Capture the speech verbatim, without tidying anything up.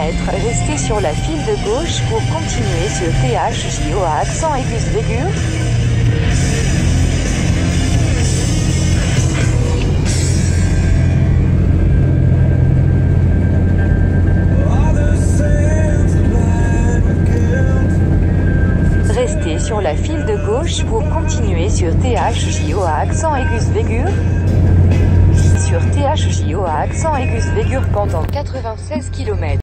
kilomètres. Restez sur la file de gauche pour continuer sur T H J O à accent aigu Végur. Restez sur la file de gauche pour continuer sur T H J O à accent aigu Végur. Sur T H J O à accent aigu Végur pendant quatre-vingt-seize kilomètres.